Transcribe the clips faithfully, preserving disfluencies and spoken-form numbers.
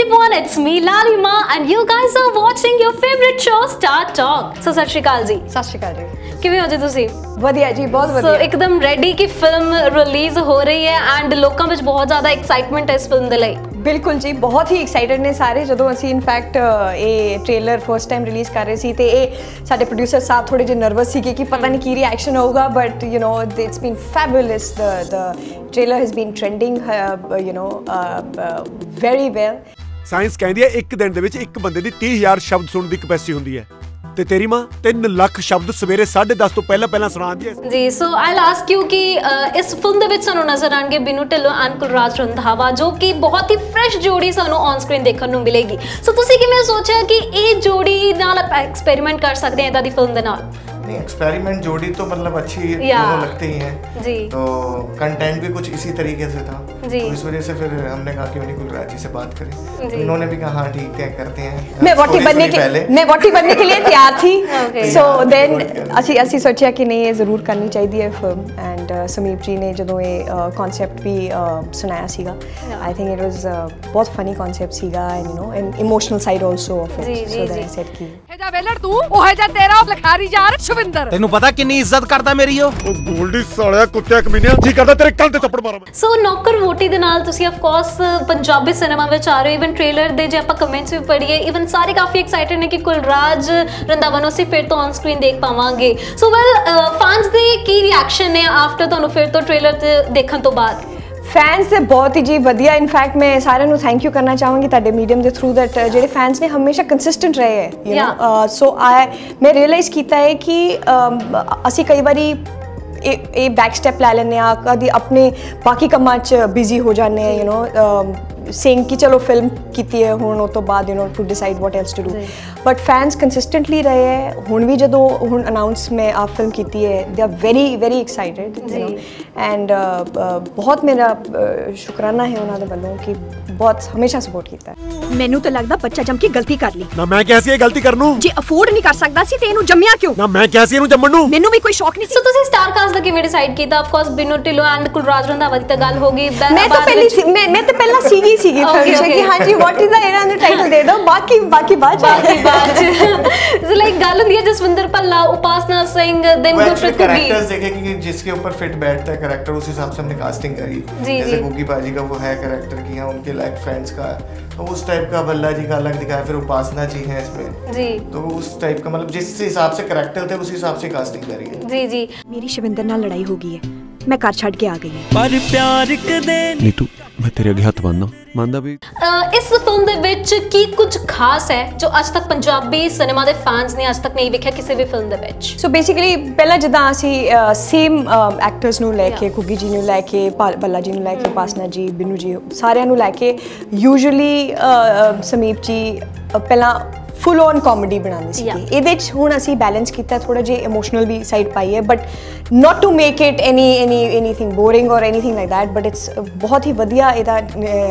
everyone, it's me Lalima and you guys are watching your favorite show Star Talk. So सत श्री अकाल जी। सत श्री अकाल जी। किवें हो जी तुसी? ਵਧੀਆ जी, बहुत ਵਧੀਆ। So एकदम रेडी कि फिल्म रिलीज हो रही है एंड लोकां विच बहुत ज़्यादा एक्साइटमेंट है इस फिल्म दे लई। बिल्कुल जी, बहुत ही एक्साइटेड ने सारे। ਜਦੋਂ ਅਸੀਂ ਇਨਫੈਕਟ ਇਹ ਟ੍ਰੇਲਰ ਫਸਟ ਟਾਈਮ ਰਿਲੀਜ਼ ਕਰ ਰਹੇ ਸੀ ਤੇ ਇਹ ਸਾਡੇ ਪ੍ਰੋਡਿਊਸਰ ਸਾਹਿਬ ਥੋੜੇ ਜਿਹੇ ਨਰਵਸ ਸੀਗੇ ਕਿ ਪਤਾ ਨਹੀਂ ਕੀ ਰਿਐਕਸ਼ਨ ਹੋਊਗਾ, but you know it's been fabulous. The the trailer has been trending you know very well. Science ਕਹਿੰਦੀ ਹੈ ਇੱਕ ਦਿਨ ਦੇ ਵਿੱਚ ਇੱਕ ਬੰਦੇ ਦੀ तीस हज़ार ਸ਼ਬਦ ਸੁਣਨ ਦੀ ਕੈਪੈਸਿਟੀ ਹੁੰਦੀ ਹੈ ਤੇ ਤੇਰੀ ਮਾਂ तीन ਲੱਖ ਸ਼ਬਦ ਸਵੇਰੇ साढ़े दस ਤੋਂ ਪਹਿਲਾਂ ਪਹਿਲਾਂ ਸੁਣਾਉਂਦੀ ਹੈ ਜੀ। So I will ask you ਕਿ ਇਸ ਫਿਲਮ ਦੇ ਵਿੱਚ ਸਾਨੂੰ ਨਜ਼ਰ ਆਣਗੇ ਬਿਨੂ ਢਿੱਲੋਂ ਐਂਡ ਕੁਲਰਾਜ ਰੰਧਾਵਾ, ਜੋ ਕਿ ਬਹੁਤ ਹੀ ਫਰੈਸ਼ ਜੋੜੀ ਸਾਨੂੰ ਔਨ ਸਕਰੀਨ ਦੇਖਣ ਨੂੰ ਮਿਲੇਗੀ। ਸੋ ਤੁਸੀਂ ਕਿਵੇਂ ਸੋਚਿਆ ਕਿ ਇਹ ਜੋੜੀ ਨਾਲ ਆਪਾਂ ਐਕਸਪੈਰੀਮੈਂਟ ਕਰ ਸਕਦੇ ਹਾਂ ਇਦਾਂ ਦੀ ਫਿਲਮ ਦੇ ਨਾਲ? नहीं, एक्सपेरिमेंट जोड़ी तो मतलब अच्छी दोनों लगते ही हैं जी। तो कंटेंट भी कुछ इसी तरीके से था जी। तो इस वजह से फिर हमने कहा कि कुलराज जी से बात करें। तो उन्होंने भी कहा हाँ ठीक है करते हैं। मैं वोटी बनने के मैं वोटी बनने के लिए तैयार थी। सो देन ਅਸੀਂ ਅਸੀਂ ਸੋਚਿਆ ਕਿ ਨਹੀਂ ਇਹ ਜ਼ਰੂਰ ਕਰਨੀ ਚਾਹੀਦੀ ਹੈ ਫਿਲਮ। ਐਂਡ ਸਮੀਪ ਜੀ ਨੇ ਜਦੋਂ ਇਹ ਕਨਸੈਪਟ ਵੀ ਸੁਣਾਇਆ ਸੀਗਾ, ਆਈ ਥਿੰਕ ਇਟ ਵਾਸ ਬਹੁਤ ਫਨੀ ਕਨਸੈਪਟ ਸੀਗਾ and you know and emotional side also of it. So then I said ਕਿ ਇਹ ਜਾ ਵੇਲੜ ਤੂੰ ਉਹ ਹੈ ਜਾ ਤੇਰਾ ਲਖਾਰੀ ਯਾਰ ਸ਼ਵਿੰਦਰ, ਤੈਨੂੰ ਪਤਾ ਕਿੰਨੀ ਇੱਜ਼ਤ ਕਰਦਾ ਮੇਰੀ ਉਹ ਉਹ ਗੋਲਡੀ ਸਾਲਿਆ ਕੁੱਤਿਆ ਕਮੀਨਿਆ, ਜੀ ਕਰਦਾ ਤੇਰੇ ਕੰਨ ਤੇ ਥੱਪੜ ਮਾਰਾਂ ਮੈਂ। ਸੋ ਨੌਕਰ ਵੋਟੀ ਦੇ ਨਾਲ ਤੁਸੀਂ ਆਫ ਕੋਰਸ ਪੰਜਾਬੀ ਸਿਨੇਮਾ ਵਿੱਚ ਆ ਰਹੇ ਹੋ। ਇਵਨ ਟ੍ਰੇਲਰ ਦੇ ਜੇ ਆਪਾਂ ਕਮੈਂਟਸ ਵੀ ਪੜ੍ਹੀਏ, ਇਵਨ ਸਾਰੇ ਕਾਫੀ ਐਕਸਾਈਟਡ ਨੇ ਕਿ ਕੁਲਰਾਜ ਰੰਧਾਵਾ ਨੂੰ ਅਸੀਂ ਫਿਰ ਤੋਂ ਔਨ ਸਕਰੀਨ ਦੇਖ ਪਾਵਾਂਗੇ। ਸੋ ਵੈਲ ਫੈਨਸ ਦੇ ਕੀ ਰਿਐਕਸ਼ਨ ਨੇ ਆਫਟਰ ਤੁਹਾਨੂੰ ਫਿਰ ਤੋਂ ਟ੍ਰੇਲਰ ਤੇ ਦੇਖਣ ਤੋਂ ਬਾਅਦ? ਫੈਨਸ ਦੇ ਬਹੁਤ ਹੀ ਜੀ ਵਧੀਆ। ਇਨਫੈਕਟ ਮੈਂ ਸਾਰਿਆਂ ਨੂੰ ਥੈਂਕ ਯੂ ਕਰਨਾ ਚਾਹਾਂਗੀ ਤੁਹਾਡੇ ਮੀਡੀਅਮ ਦੇ ਥਰੂ ਦੈਟ ਜਿਹੜੇ ਫੈਨਸ ਨੇ ਹਮੇਸ਼ਾ ਕੰਸਿਸਟੈਂਟ ਰਹੇ ਹੈ ਯੂ نو। ਸੋ ਆਈ ਮੈਂ ਰਿਅਲਾਈਜ਼ ਕੀਤਾ ਹੈ ਕਿ ਅਸੀਂ ਕਈ ਵਾਰੀ ਇਹ ਇਹ ਬੈਕ ਸਟੈਪ ਲੈ ਲੈਂਦੇ ਹਾਂ, ਕਦੀ ਆਪਣੇ ਬਾਕੀ ਕੰਮਾਂ 'ਚ ਬਿਜ਼ੀ ਹੋ ਜਾਂਦੇ ਹਾਂ ਯੂ نو, saying कि चलो फिल्म की है हुण उस तो बाद you know to decide what else to do, but fans consistently रहे हैं। हुण भी जदों हुण अनाउंस में आ फिल्म की है, they are very very excited you know, and बहुत मेरा शुक्राना है उन्हां दे वल्लों कि बहुत हमेशा सपोर्ट कीता है। मैनू तो लगदा बच्चा जम के गलती कर ली ना। मैं कैसी ये गलती करनू जे अफोर्ड नहीं कर सकदा सी ते इनू जम्मिया क्यों ना। मैं कैसी इनू जम्मण नू मैनू भी कोई शौक नहीं। सो तुसी स्टार कास्ट दा किवें डिसाइड कीता? Of course Binnu Dhillon and Kulraj Randhawa दी तां गल होगी। मैं तो पहली मैं मैं तो पहला सीगी सीगी फिल्म कि हां जी what is the era the title दे दो, बाकी बाकी बाद बाकी बाद सो लाइक गल हुंदी है जसविंदर भल्ला, उपासना सिंह, देन गुरप्रीत कुगी। कैरेक्टर्स देखे कि जिसके ऊपर फिट बैठता है कैरेक्टर, उस हिसाब से हमने कास्टिंग करी। जैसे गुग्गी बाजी का वो है कैरेक्टर की है, उनके लाइक फ्रेंड्स का तो उस टाइप का, भल्ला जी का अलग दिखाया, फिर उपासना जी हैं इसमें जी। तो उस टाइप का मतलब जिस हिसाब से कैरेक्टर थे उस हिसाब से कास्टिंग करी है जी जी। मेरी शविंदर नाल लड़ाई हो गई है, मैं घर छड़ के आ गई हूं पर प्यार कदे नीतू मैं तेरे अगे हथ बनना ਮੰਨਦਾ ਵੀ। ਇਸ ਫਿਲਮ ਦੇ ਵਿੱਚ ਕੀ ਕੁਝ ਖਾਸ ਹੈ ਜੋ ਅੱਜ ਤੱਕ ਪੰਜਾਬੀ ਸਿਨੇਮਾ ਦੇ ਫੈਨਸ ਨੇ ਅੱਜ ਤੱਕ ਨਹੀਂ ਵੇਖਿਆ ਕਿਸੇ ਵੀ ਫਿਲਮ ਦੇ ਵਿੱਚ? ਸੋ ਬੇਸਿਕਲੀ ਪਹਿਲਾਂ ਜਿੱਦਾਂ ਅਸੀਂ ਸੇਮ ਐਕਟਰਸ ਨੂੰ ਲੈ ਕੇ, ਗੁੱਗੀ ਜੀ ਨੂੰ ਲੈ ਕੇ, ਭੱਲਾ ਜੀ ਨੂੰ ਲੈ ਕੇ, ਉਪਾਸਨਾ ਜੀ, ਬਿਨੂ ਜੀ, ਸਾਰਿਆਂ ਨੂੰ ਲੈ ਕੇ ਯੂਜੂਅਲੀ ਸਮੀਪ ਜੀ ਪਹਿਲਾਂ ਫੁੱਲ ਔਨ ਕਾਮੇਡੀ ਬਣਾਉਂਦੇ ਸੀ। ਇਹਦੇ 'ਚ ਹੁਣ ਅਸੀਂ ਬੈਲੈਂਸ ਕੀਤਾ, ਥੋੜਾ ਜਿਹਾ ਇਮੋਸ਼ਨਲ ਵੀ ਸਾਈਡ ਪਾਈ ਹੈ, but not to make it any any anything boring or anything like that, but it's ਬਹੁਤ ਹੀ ਵਧੀਆ ਇਹਦਾ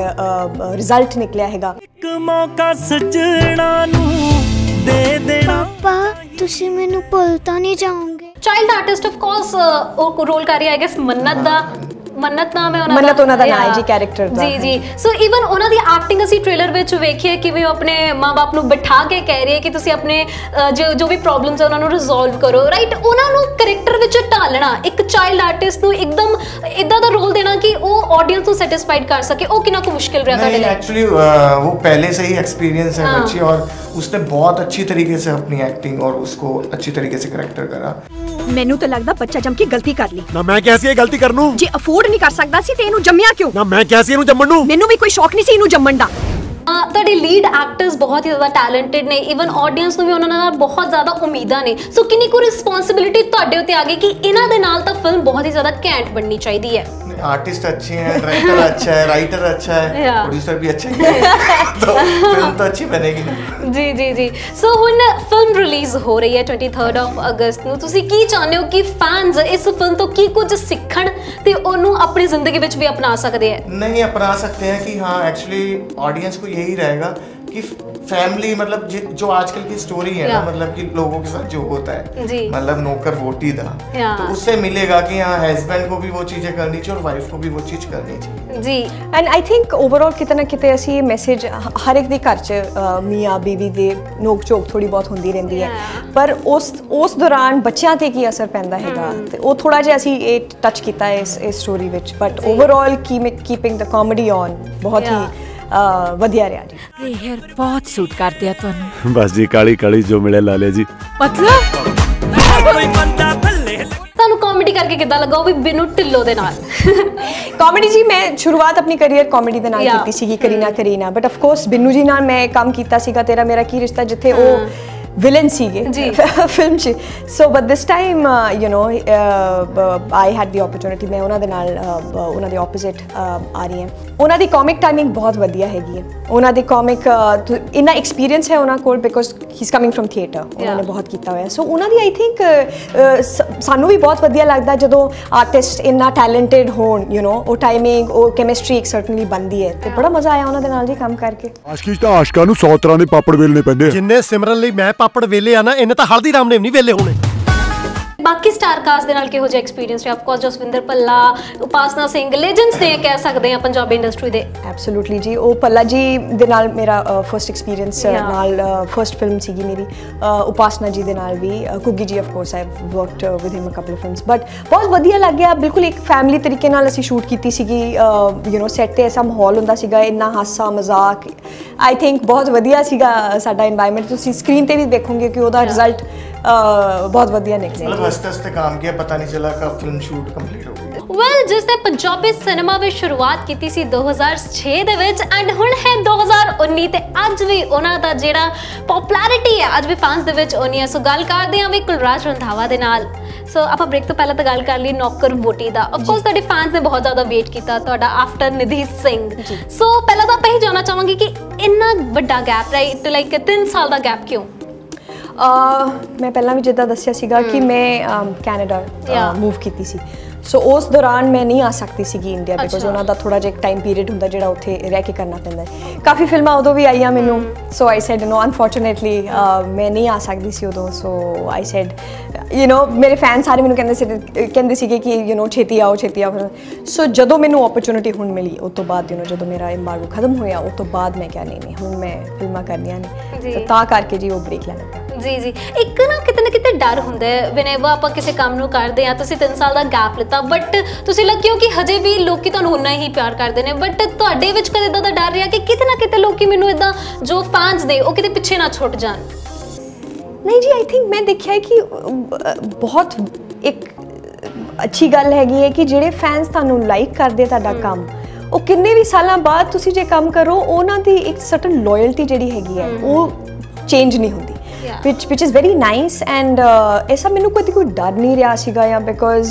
ਰਿਜ਼ਲਟ ਨਿਕਲਿਆ ਹੈਗਾ। ਇੱਕ ਮੌਕਾ ਸਜਣਾ ਨੂੰ ਦੇ ਦੇਣਾ। ਪਾਪਾ ਤੁਸੀਂ ਮੈਨੂੰ ਭੁੱਲ ਤਾਂ ਨਹੀਂ ਜਾਓਗੇ? ਚਾਈਲਡ ਆਰਟਿਸਟ ਆਫ ਕੋਰਸ ਉਹ ਰੋਲ ਕਰ ਰਹੀ ਹੈ, ਆਈ ਗੈਸ ਮੰਨਤ ਦਾ। ਮੰਨਤ ਨਾਮ ਹੈ ਉਹਨਾਂ ਦਾ। ਮੰਨਤ ਉਹਨਾਂ ਦਾ ਨਾਮ ਹੈ ਜੀ ਕੈਰੈਕਟਰ ਦਾ। ਜੀ ਜੀ। ਸੋ ਈਵਨ ਉਹਨਾਂ ਦੀ ਐਕਟਿੰਗ ਅਸੀਂ ਟ੍ਰੇਲਰ ਵਿੱਚ ਵੇਖੀਏ ਕਿਵੇਂ ਉਹ ਆਪਣੇ ਮਾਂ-ਬਾਪ ਨੂੰ ਬਿਠਾ ਕੇ ਕਹਿ ਰਹੀ ਹੈ ਕਿ ਤੁਸੀਂ ਆਪਣੇ ਜੋ ਜੋ ਵੀ ਪ੍ਰੋਬਲਮਸ ਹੈ ਉਹਨਾਂ ਨੂੰ ਰਿਜ਼ੋਲਵ ਕਰੋ, ਰਾਈਟ? ਉਹਨਾਂ ਨੂੰ ਕੈਰੈਕਟਰ ਵਿੱਚ ਢਾਲਣਾ, ਇੱਕ ਚਾਈਲਡ ਆਰਟਿਸਟ ਨੂੰ ਇੱਕਦਮ ਇਦਾਂ ਦਾ ਰੋਲ ਦੇਣਾ कि वो ऑडियंस को सेटिस्फाइड कर सके, वो कितना को मुश्किल रहा था? एक्चुअली वो पहले से ही एक्सपीरियंस है बच्ची, और उसने बहुत अच्छी तरीके से अपनी एक्टिंग और उसको अच्छी तरीके से करेक्टर करा। मैनू तो लगदा बच्चा जम के गलती कर ली ना। मैं कैसी ये गलती करनू जे अफोर्ड नहीं कर सकदा सी ते इनू जम्मिया क्यों ना। मैं कैसी इनू जम्मण नू मैनू भी कोई शौक नहीं सी इनू जम्मण दा। ਤੁਹਾਡੇ ਲੀਡ ਐਕਟਰਸ ਬਹੁਤ ਹੀ ਜ਼ਿਆਦਾ ਟੈਲੈਂਟਡ ਨੇ, ਈਵਨ ਆਡੀਅנס ਨੂੰ ਵੀ ਉਹਨਾਂ ਨਾਲ ਬਹੁਤ ਜ਼ਿਆਦਾ ਉਮੀਦਾਂ ਨੇ। ਸੋ ਕਿੰਨੀ ਕੁ ਰਿਸਪੌਂਸਿਬਿਲਿਟੀ ਤੁਹਾਡੇ ਉੱਤੇ ਆ ਗਈ ਕਿ ਇਹਨਾਂ ਦੇ ਨਾਲ ਤਾਂ ਫਿਲਮ ਬਹੁਤ ਹੀ ਜ਼ਿਆਦਾ ਘੈਂਟ ਬਣਨੀ ਚਾਹੀਦੀ ਹੈ? आर्टिस्ट अच्छे हैं, डायरेक्टर अच्छा है, राइटर अच्छा है, प्रोड्यूसर भी अच्छा है, तो फिल्म तो अच्छी बनेगी ना। जी जी जी। सो हुण फिल्म रिलीज हो रही है तेईस ऑफ अगस्त ਨੂੰ। ਤੁਸੀਂ ਕੀ ਚਾਹੁੰਦੇ ਹੋ ਕਿ ਫੈਨਸ ਇਸ ਫਿਲਮ ਤੋਂ ਕੀ ਕੁਝ ਸਿੱਖਣ ਤੇ ਉਹਨੂੰ ਆਪਣੀ ਜ਼ਿੰਦਗੀ ਵਿੱਚ ਵੀ ਅਪਣਾ ਸਕਦੇ ਹੈ? नहीं अपना सकते हैं कि हाँ एक्चुअली ऑडियंस को यही रहेगा कि कि फैमिली मतलब जो आजकल की स्टोरी है ना, मतलब कि लोगों के साथ जो होता है, मतलब नौकर वोटी था, तो उससे मिलेगा कि हाँ हस्बैंड को भी वो चीजें करनी चाहिए और वाइफ को भी वो चीज करनी चाहिए जी। एंड आई थिंक ओवरऑल कितना किते ਅਸੀਂ ਮੈਸੇਜ ਹਰ ਇੱਕ ਦੇ ਘਰ 'ਚ ਮੀਆਂ ਬੀਵੀ ਦੇ ਨੋਕ ਝੋਕ ਥੋੜੀ ਬਹੁਤ ਹੁੰਦੀ ਰਹਿੰਦੀ ਹੈ, ਪਰ ਉਸ ਉਸ ਦੌਰਾਨ ਬੱਚਿਆਂ ਤੇ ਕੀ ਅਸਰ ਪੈਂਦਾ ਹੈਗਾ, ਤੇ ਉਹ ਥੋੜਾ ਜਿਹਾ ਅਸੀਂ ਇਹ ਟੱਚ ਕੀਤਾ ਇਸ ਇਸ ਸਟੋਰੀ ਵਿੱਚ। But overall keeping the comedy on ਬਹੁਤ ਹੀ ਵਧੀਆ ਰਿਹਾ ਜੀ। ਇਹ ਹੇਅਰ ਬਹੁਤ ਸੂਟ ਕਰਦੇ ਆ ਤੁਹਾਨੂੰ। ਬਸ ਜੀ ਕਾਲੀ ਕਾਲੀ ਜੋ ਮਿਲੇ ਲਾ ਲਿਆ ਜੀ। ਮਤਲਬ ਤੁਹਾਨੂੰ ਕਾਮੇਡੀ ਕਰਕੇ ਕਿੱਦਾਂ ਲੱਗਾ ਉਹ ਵੀ ਬਿਨੂ ਢਿੱਲੋਂ ਦੇ ਨਾਲ? ਕਾਮੇਡੀ ਜੀ ਮੈਂ ਸ਼ੁਰੂਆਤ ਆਪਣੀ ਕੈਰੀਅਰ ਕਾਮੇਡੀ ਦੇ ਨਾਲ ਕੀਤੀ ਸੀਗੀ, Kareena Kareena, but of course Binnu ji ਨਾਲ ਮੈਂ ਕੰਮ ਕੀਤਾ ਸੀਗਾ ਤੇਰਾ ਮੇਰਾ ਕੀ ਰਿਸ਼ਤਾ, ਜਿੱਥੇ ਉਹ villain ਸੀਗੇ ਫਿਲਮ 'ਚ। So but this time you know I had the opportunity, ਮੈਂ ਉਹਨਾਂ ਦੇ ਨਾਲ ਉਹਨਾਂ ਦੇ ਆਪੋਜ਼ਿਟ ਆ ਰਹੀ ਹਾਂ। ਉਹਨਾਂ ਦੀ ਕਾਮਿਕ ਟਾਈਮਿੰਗ ਬਹੁਤ ਵਧੀਆ ਹੈਗੀ ਹੈ, ਉਹਨਾਂ ਦੀ ਕਾਮਿਕ ਇੰਨਾ ਐਕਸਪੀਰੀਅੰਸ ਹੈ ਉਹਨਾਂ ਕੋਲ, because he is coming from theatre, ਉਹਨਾਂ ਨੇ ਬਹੁਤ ਕੀਤਾ ਹੋਇਆ। ਸੋ ਉਹਨਾਂ ਦੀ ਆਈ ਥਿੰਕ ਸਾਨੂੰ ਵੀ ਬਹੁਤ ਵਧੀਆ ਲੱਗਦਾ ਜਦੋਂ ਆਰਟਿਸਟ ਇੰਨਾ ਟੈਲੈਂਟਡ ਹੋਣ, ਯੂ ਨੋ ਉਹ ਟਾਈਮਿੰਗ ਉਹ ਕੈਮਿਸਟਰੀ ਇੱਕ ਸਰਟਨਲੀ ਬਣਦੀ ਹੈ, ਤੇ ਬੜਾ ਮਜ਼ਾ ਆਇਆ ਉਹਨਾਂ ਦੇ ਨਾਲ ਜੀ ਕੰਮ ਕਰਕੇ। ਆਸ਼ਕੀ ਤਾਂ ਆਸ਼ਕਾਂ ਨੂੰ ਸੌ ਤਰ੍ਹਾਂ ਦੇ ਪਾਪੜ ਵੇਲਣੇ ਪੈਂਦੇ, ਜਿੰਨੇ ਸਿਮਰਨ ਲਈ ਮੈਂ ਪਾਪੜ ਵੇਲੇ ਆ ਨਾ, ਇਹਨੇ ਤਾਂ ਹਲਦੀ ਰਾਮ ਨੇ ਨਹੀਂ ਵੇਲੇ ਹੋਣੇ। ਬਾਕੀ ਸਟਾਰ ਕਾਸਟ ਦੇ ਨਾਲ ਕਿਹੋ ਜਿਹਾ ਐਕਸਪੀਰੀਅੰਸ ਹੈ? Of course Jaswinder Bhalla, Upasana Singh, legends ਨੇ ਕਹਿ ਸਕਦੇ ਆ ਪੰਜਾਬੀ ਇੰਡਸਟਰੀ ਦੇ। ਐਬਸੋਲੂਟਲੀ ਜੀ, ਉਹ ਭੱਲਾ ਜੀ ਦੇ ਨਾਲ ਮੇਰਾ ਫਰਸਟ ਐਕਸਪੀਰੀਅੰਸ ਨਾਲ ਫਰਸਟ ਫਿਲਮ ਸੀਗੀ ਮੇਰੀ। ਉਪਾਸਨਾ ਜੀ ਦੇ ਨਾਲ ਵੀ, Ghuggi ji of course I worked with him a couple of films, but ਬਹੁਤ ਵਧੀਆ ਲੱਗਿਆ। ਬਿਲਕੁਲ ਇੱਕ ਫੈਮਿਲੀ ਤਰੀਕੇ ਨਾਲ ਅਸੀਂ ਸ਼ੂਟ ਕੀਤੀ ਸੀਗੀ, ਯੂ ਨੋ ਸੈੱਟ 'ਤੇ ਐਸਾ ਮਾਹੌਲ ਹੁੰਦਾ ਸੀਗਾ, ਇੰਨਾ ਹਾਸਾ ਮਜ਼ਾਕ, ਆਈ ਥਿੰਕ ਬਹੁਤ ਵਧੀਆ ਸੀਗਾ ਸਾਡਾ ਇਨਵਾਇਰਨਮੈਂਟ। ਤੁਸੀਂ ਸਕਰੀਨ 'ਤੇ ਵੀ ਦੇਖੋਗੇ ਕਿ ਉਹਦਾ ਰਿਜ਼ਲਟ ਬਹੁਤ ਵਧੀਆ ਨਿਕਲਿਆ। मतलब हंसते हंसते काम किया, पता नहीं चला कब फिल्म शूट कंप्लीट हो गई। ਵੈਲ ਜਿਸ ਨੇ ਪੰਜਾਬੀ ਸਿਨੇਮਾ ਵਿੱਚ ਸ਼ੁਰੂਆਤ ਕੀਤੀ ਸੀ ਦੋ ਹਜ਼ਾਰ ਛੇ ਦੇ ਵਿੱਚ, ਐਂਡ ਹੁਣ ਹੈ ਦੋ ਹਜ਼ਾਰ ਉੱਨੀ, ਤੇ ਅੱਜ ਵੀ ਉਹਨਾਂ ਦਾ ਜਿਹੜਾ ਪਪੂਲੈਰਿਟੀ ਹੈ ਅੱਜ ਵੀ ਫੈਨਸ ਦੇ ਵਿੱਚ ਉਨੀ ਹੈ। ਸੋ ਗੱਲ ਕਰਦੇ ਹਾਂ ਵੀ ਕੁਲਰਾਜ ਰੰਧਾਵਾ ਦੇ ਨਾਲ। ਸੋ ਆਪਾਂ ਬ੍ਰੇਕ ਤੋਂ ਪਹਿਲਾਂ ਤਾਂ ਗੱਲ ਕਰ ਲਈ ਨੌਕਰ ਵੋਟੀ ਦਾ। ਆਫ ਕੋਰਸ ਤੁਹਾਡੇ ਫੈਨਸ ਨੇ ਬਹੁਤ ਜ਼ਿਆਦਾ ਵੇਟ ਕੀਤਾ ਤੁਹਾਡਾ ਆਫਟਰ ਨਿਧੀ ਸਿੰਘ। ਸੋ ਪਹਿਲਾਂ ਤਾਂ ਆਪਾਂ ਇਹ ਜਾਣਨਾ ਚਾਹਾਂਗੇ ਕਿ ਇੰਨਾ ਵੱਡਾ ਗੈਪ, ਰਾਈਟ, ਲਾਈਕ ਤਿੰਨ ਸਾਲ ਦਾ ਗੈਪ ਕਿਉਂ? ਮੈਂ ਪਹਿਲਾਂ ਵੀ ਜਿੱਦਾਂ ਦੱਸਿਆ ਸੀਗਾ ਕਿ ਮੈਂ ਕੈਨੇਡਾ ਮੂਵ ਕੀਤੀ ਸੀ, ਸੋ ਉਸ ਦੌਰਾਨ ਮੈਂ ਨਹੀਂ ਆ ਸਕਦੀ ਸੀਗੀ ਇੰਡੀਆ, ਬਿਕੋਜ਼ ਉਹਨਾਂ ਦਾ ਥੋੜਾ ਜਿਹਾ ਇੱਕ ਟਾਈਮ ਪੀਰੀਅਡ ਹੁੰਦਾ ਜਿਹੜਾ ਉੱਥੇ ਰਹਿ ਕੇ ਕਰਨਾ ਪੈਂਦਾ ਹੈ। ਕਾਫੀ ਫਿਲਮਾਂ ਉਦੋਂ ਵੀ ਆਈਆਂ ਮੈਨੂੰ, ਸੋ ਆਈ ਸੈਡ ਨੋ, ਅਨਫੋਰਚੂਨੇਟਲੀ ਮੈਂ ਨਹੀਂ ਆ ਸਕਦੀ ਸੀ ਉਦੋਂ। ਸੋ ਆਈ ਸੈਡ ਯੂ ਨੋ ਮੇਰੇ ਫੈਨ ਸਾਰੇ ਮੈਨੂੰ ਕਹਿੰਦੇ ਸੀ ਕਹਿੰਦੇ ਸੀਗੇ ਕਿ ਯੂ ਨੋ ਛੇਤੀ ਆਓ ਛੇਤੀ ਆਓ। ਸੋ ਜਦੋਂ ਮੈਨੂੰ ਓਪਰਚੁਨਿਟੀ ਹੁਣ ਮਿਲੀ ਉਸ ਤੋਂ ਬਾਅਦ, ਯੂ ਨੋ ਜਦੋਂ ਮੇਰਾ ਇੰਬਾਰਗੋ ਖਤਮ ਹੋਇਆ ਉਸ ਤੋਂ ਬਾਅਦ ਮੈਂ ਕਿਹਾ ਨਹੀਂ ਨਹੀਂ ਹੁਣ ਮੈਂ ਫਿਲਮਾਂ ਕਰਨੀਆਂ ਨੇ, ਤਾਂ ਤਾਂ ਕਰਕੇ ਜੀ ਉਹ ਬ੍ਰੇਕ ਲੈਣਾ ਪਿਆ। ਜੀ ਜੀ, ਇੱਕ ਨਾ ਕਿਤੇ ਨਾ ਕਿਤੇ ਡਰ ਹੁੰਦਾ ਹੈ ਵੈਨੇਵਰ ਆਪਾਂ ਕਿਸੇ ਕੰਮ ਨੂੰ ਕਰਦੇ ਹਾਂ। ਤੁਸੀਂ ਤਿੰਨ ਸਾਲ ਦਾ ਗੈਪ ਲਿੱਤਾ, ਬਟ ਤੁਸੀਂ ਲੱਗੇ ਹੋ ਕਿ ਹਜੇ ਵੀ ਲੋਕੀ ਤੁਹਾਨੂੰ ਉਨਾ ਹੀ ਪਿਆਰ ਕਰਦੇ ਨੇ, ਬਟ ਤੁਹਾਡੇ ਵਿੱਚ ਕਦੇ ਇੱਦਾਂ ਦਾ ਡਰ ਰਿਹਾ ਕਿ ਕਿਤੇ ਨਾ ਕਿਤੇ ਲੋਕੀ ਮੈਨੂੰ ਇੱਦਾਂ ਜੋ ਫੈਨਸ ਨੇ ਉਹ ਕਿਤੇ ਪਿੱਛੇ ਨਾ ਛੁੱਟ ਜਾਣ? ਨਹੀਂ ਜੀ, ਆਈ ਥਿੰਕ ਮੈਂ ਦੇਖਿਆ ਹੈ ਕਿ ਬਹੁਤ ਇੱਕ ਅੱਛੀ ਗੱਲ ਹੈਗੀ ਹੈ ਕਿ ਜਿਹੜੇ ਫੈਨਸ ਤੁਹਾਨੂੰ ਲਾਈਕ ਕਰਦੇ ਤੁਹਾਡਾ ਕੰਮ, ਉਹ ਕਿੰਨੇ ਵੀ ਸਾਲਾਂ ਬਾਅਦ ਤੁਸੀਂ ਜੇ ਕੰਮ ਕਰੋ ਉਹਨਾਂ ਦੀ ਇੱਕ ਸਰਟਨ ਲੋਇਲਟੀ ਜਿਹੜੀ ਹੈਗੀ ਹੈ ਉਹ ਚੇਂਜ ਨਹੀਂ ਹੁੰਦੀ, which which is very nice and ऐसा मैंने कोई कोई डर नहीं रहा सीगा या बिकॉज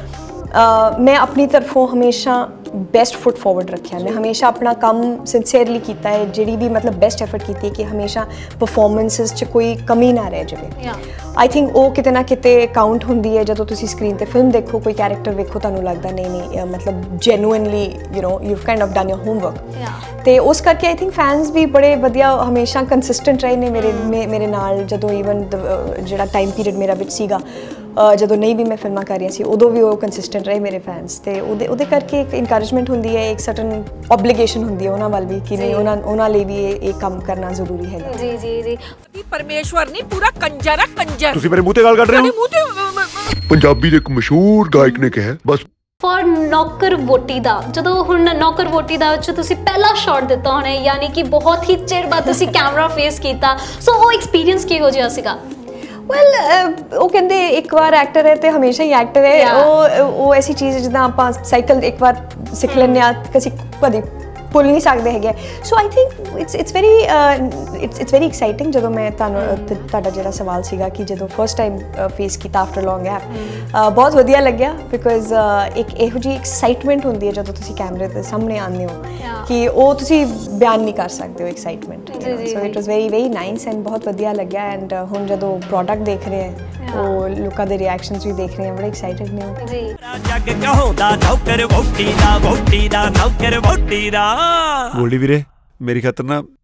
मैं अपनी तरफों हमेशा बेस्ट फुट फॉरवर्ड रखा, मैं हमेशा अपना काम सिंसेयरली किया है, जी भी मतलब बेस्ट एफर्ट की है कि हमेशा परफॉर्मेंसेस च कोई कमी ना रह जाए। आई थिंक वो किते ना किते काउंट होंदी है जो तुसी स्क्रीन ते फिल्म देखो, कोई कैरेक्टर देखो, तुहानू लगदा नहीं नहीं मतलब genuinely you know you kind of done your homework, ते उस करके आई थिंक फैंस भी बड़े वधिया हमेशा कंसिस्टेंट रहे ने मेरे मेरे नाल। जदों ईवन जिहड़ा टाइम पीरियड मेरा विच सीगा, ਜਦੋਂ ਨਹੀਂ ਵੀ ਮੈਂ ਫਿਲਮਾਂ ਕਰ ਰਹੀ ਸੀ ਉਦੋਂ ਵੀ ਉਹ ਕੰਸਿਸਟੈਂਟ ਰਹੇ ਮੇਰੇ ਫੈਨਸ, ਤੇ ਉਹਦੇ ਉਹਦੇ ਕਰਕੇ ਇੱਕ ਇਨਕਰੇਜਮੈਂਟ ਹੁੰਦੀ ਹੈ, ਇੱਕ ਸਰਟਨ ਓਬਲੀਗੇਸ਼ਨ ਹੁੰਦੀ ਹੈ ਉਹਨਾਂ ਵੱਲ ਵੀ ਕਿ ਨਹੀਂ ਉਹਨਾਂ ਉਹਨਾਂ ਲਈ ਵੀ ਇਹ ਇਹ ਕੰਮ ਕਰਨਾ ਜ਼ਰੂਰੀ ਹੈਗਾ। ਜੀ ਜੀ ਜੀ, ਪਰਮੇਸ਼ਵਰ ਨਹੀਂ ਪੂਰਾ ਕੰਜਰ ਆ ਕੰਜਰ। ਤੁਸੀਂ ਮੇਰੇ ਮੂੰਹ ਤੇ ਗੱਲ ਕਰ ਰਹੇ ਹੋ? ਪੰਜਾਬੀ ਦੇ ਇੱਕ ਮਸ਼ਹੂਰ ਗਾਇਕ ਨੇ ਕਿਹਾ ਬਸ ਫॉर ਨੌਕਰ ਵੋਟੀ ਦਾ। ਜਦੋਂ ਹੁਣ ਨੌਕਰ ਵੋਟੀ ਦਾ ਵਿੱਚ ਤੁਸੀਂ ਪਹਿਲਾ ਸ਼ਾਟ ਦਿੱਤਾ ਹੋਣਾ, ਯਾਨੀ ਕਿ ਬਹੁਤ ਹੀ ਚਿਰ ਬਾਅਦ ਤੁਸੀਂ ਕੈਮਰਾ ਫੇਸ ਕੀਤਾ, ਸੋ ਉਹ ਐਕਸਪੀਰੀਅੰਸ ਕਿਹੋ ਜਿਹਾ ਸੀਗਾ? ਵੈਲ ਉਹ ਕਹਿੰਦੇ ਇੱਕ ਵਾਰ ਐਕਟਰ ਹੈ ਤੇ ਹਮੇਸ਼ਾ ਹੀ ਐਕਟਰ ਹੈ। ਉਹ ਉਹ ਐਸੀ ਚੀਜ਼ ਜਿੱਦਾਂ ਆਪਾਂ ਸਾਈਕਲ ਇੱਕ ਵਾਰ ਸਿੱਖ ਲੈਂਦੇ ਹਾਂ, ਕਦੀ ਕਦੀ ਭੁੱਲ ਨਹੀਂ ਸਕਦੇ ਹੈਗੇ। So I think it's it's very it's it's very exciting. ਜਦੋਂ ਮੈਂ ਤੁਹਾਨੂੰ ਤੁਹਾਡਾ ਜਿਹੜਾ ਸਵਾਲ ਸੀਗਾ ਕਿ ਜਦੋਂ ਫਸਟ ਟਾਈਮ ਫੇਸ ਕੀਤਾ ਆਫਟਰ ਲੌਂਗ ਗੈਪ, ਬਹੁਤ ਵਧੀਆ ਲੱਗਿਆ, ਬਿਕੋਜ਼ ਇੱਕ ਇਹੋ ਜਿਹੀ ਐਕਸਾਈਟਮੈਂਟ ਹੁੰਦੀ ਹੈ ਜਦੋਂ ਤੁਸੀਂ ਕੈਮਰੇ ਦੇ ਸਾਹਮਣੇ ਆਉਂਦੇ ਹੋ ਕਿ ਉਹ ਤੁਸੀਂ ਬਿਆਨ ਨਹੀਂ ਕਰ ਸਕਦੇ ਹੋ excitement. So it was very very nice and ਬਹੁਤ ਵਧੀਆ ਲੱਗਿਆ। ਐਂਡ ਹੁਣ ਜਦੋਂ ਪ੍ਰੋਡਕਟ ਦੇਖ ਰਹੇ ਹਾਂ, ਉਹ ਲੋਕਾਂ ਦੇ ਰਿਐਕਸ਼ਨਸ ਵੀ ਦੇਖ ਰਹੇ ਹਾਂ, ਬੜੇ ਐਕਸਾਈਟਡ ਨੇ ਜੀ। ਜੱਗ ਕਹੋਂਦਾ ਨੌਕਰ ਵੋਟੀ ਦਾ, ਵੋਟੀ ਦਾ ਨੌਕਰ ਵੋਟੀ ਦਾ। ਗੋਲਡੀ ਵੀਰੇ, ਮੇਰੀ ਖਾਤਰ ਨਾ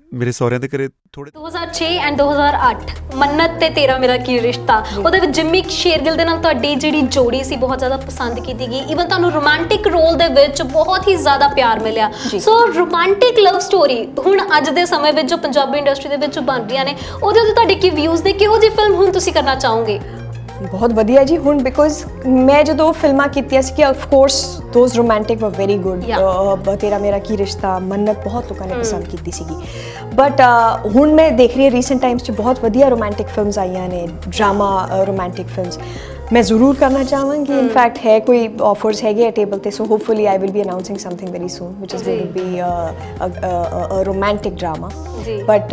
ਮੇਰੇ ਸਹੁਰਿਆਂ ਦੇ ਘਰੇ ਥੋੜੇ ਦੋ ਹਜ਼ਾਰ ਛੇ ਐਂਡ ਦੋ ਹਜ਼ਾਰ ਅੱਠ ਮੰਨਤ ਤੇ ਤੇਰਾ ਮੇਰਾ ਕੀ ਰਿਸ਼ਤਾ, ਉਹਦੇ ਵਿੱਚ ਜਿੰਮੀ ਸ਼ੇਰਗਿੱਲ ਦੇ ਨਾਲ ਤੁਹਾਡੀ ਜਿਹੜੀ ਜੋੜੀ ਸੀ ਬਹੁਤ ਜ਼ਿਆਦਾ ਪਸੰਦ ਕੀਤੀ ਗਈ। ਈਵਨ ਤੁਹਾਨੂੰ ਰੋਮਾਂਟਿਕ ਰੋਲ ਦੇ ਵਿੱਚ ਬਹੁਤ ਹੀ ਜ਼ਿਆਦਾ ਪਿਆਰ ਮਿਲਿਆ। ਸੋ ਰੋਮਾਂਟਿਕ ਲਵ ਸਟੋਰੀ ਹੁਣ ਅੱਜ ਦੇ ਸਮੇਂ ਵਿੱਚ ਜੋ ਪੰਜਾਬੀ ਇੰਡਸਟਰੀ ਦੇ ਵਿੱਚ ਬਣ ਰਹੀਆਂ ਨੇ, ਉਹਦੇ ਉੱਤੇ ਤੁਹਾਡੇ ਕੀ ਵਿਊਜ਼ ਨੇ? ਕਿਹੋ ਜਿਹੀ ਫਿਲਮ ਹੁਣ ਤੁਸੀਂ ਕਰਨਾ ਚਾਹੋਗੇ? ਬਹੁਤ ਵਧੀਆ ਜੀ। ਹੁਣ ਬਿਕੋਜ਼ ਮੈਂ ਜਦੋਂ ਫਿਲਮਾਂ ਕੀਤੀਆਂ ਸੀ ਕਿ of course those romantic were very good. ਤੇਰਾ ਮੇਰਾ ਕੀ ਰਿਸ਼ਤਾ, ਮੰਨਤ ਬਹੁਤ ਲੋਕਾਂ ਨੇ ਪਸੰਦ ਕੀਤੀ ਸੀਗੀ। ਬਟ ਹੁਣ ਮੈਂ ਦੇਖ ਰਹੀ ਹਾਂ ਰੀਸੈਂਟ ਟਾਈਮਸ 'ਚ ਬਹੁਤ ਵਧੀਆ ਰੋਮਾਂਟਿਕ ਫਿਲਮਸ ਆਈਆਂ ਨੇ, ਡਰਾਮਾ ਰੋਮਾਂਟਿਕ ਫਿਲਮਸ मैं ज़रूर करना चाहूँगी। इनफैक्ट है कोई ऑफर्स है टੇਬਲ ਤੇ, so hopefully I will be announcing something very soon which is going to be a romantic drama. But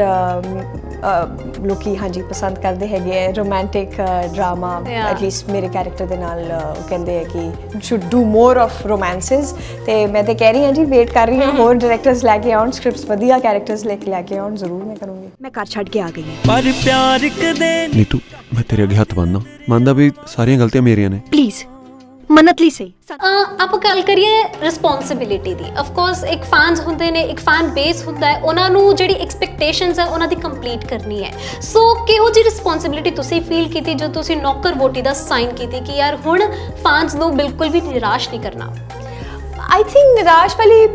ਲੋਕੀ ਹਾਂਜੀ ਪਸੰਦ ਕਰਦੇ ਹੈਗੇ ਹੈ ਰੋਮਾਂਟਿਕ ਡਰਾਮਾ। ਐਟਲੀਸਟ ਮੇਰੇ ਕੈਰੈਕਟਰ ਦੇ ਨਾਲ ਕਹਿੰਦੇ ਹੈ ਕਿ should do more of romances. ਤੇ ਮੈਂ ਤਾਂ ਕਹਿ ਰਹੀ ਹਾਂ ਜੀ, ਵੇਟ ਕਰ ਰਹੀ ਹਾਂ ਹੋਰ ਡਾਇਰੈਕਟਰਸ ਲੈ ਕੇ ਆਉਣ, ਸਕ੍ਰਿਪਟਸ ਵਧੀਆ ਕੈਰੈਕਟਰਸ ਲੈ ਕੇ ਲੈ ਕੇ ਆਉਣ, ਜ਼ਰੂਰ ਮੈਂ ਕਰੂੰਗੀ। ਮੈਂ ਘਰ ਛੱਡ ਕੇ ਆ ਗਈ ਹਾਂ ਪਰ ਪਿਆਰ ਕਦੇ ਨੀਤੂ, ਮੈਂ ਤੇਰੇ ਅੱਗੇ ਹੱਥ ਬੰਨ੍ਹਦਾ, ਮੰਨਦਾ ਵੀ ਸਾਰੀਆਂ ਗਲਤੀਆਂ ਮੇਰੀਆਂ ਨੇ, ਪਲੀਜ਼ ਮੰਨਤ ਲਈ ਸਹੀ। ਆਪਾਂ ਗੱਲ ਕਰੀਏ ਰਿਸਪੌਂਸਿਬਿਲਿਟੀ ਦੀ। ਆਫ ਕੋਰਸ ਇੱਕ ਫੈਨਸ ਹੁੰਦੇ ਨੇ, ਇੱਕ ਫੈਨ ਬੇਸ ਹੁੰਦਾ ਹੈ, ਉਹਨਾਂ ਨੂੰ ਜਿਹੜੀ ਐਕਸਪੈਕਟੇਸ਼ਨਸ ਹੈ ਉਹਨਾਂ ਦੀ ਕੰਪਲੀਟ ਕਰਨੀ ਹੈ। ਸੋ ਕਿਹੋ ਜਿਹੀ ਰਿਸਪੌਂਸਿਬਿਲਿਟੀ ਤੁਸੀਂ ਫੀਲ ਕੀਤੀ ਜਦੋਂ ਤੁਸੀਂ ਨੌਕਰ ਵੋਟੀ ਦਾ ਸਾਈਨ ਕੀਤੀ ਕਿ ਯਾਰ ਹੁਣ ਫੈਨਸ ਨੂੰ ਬਿਲਕੁਲ ਵੀ ਨਿਰਾਸ਼ ਨਹੀਂ ਕਰਨਾ? ਆਈ ਥਿੰਕ ਨਿਰਾਸ਼ ਵਾਲੀ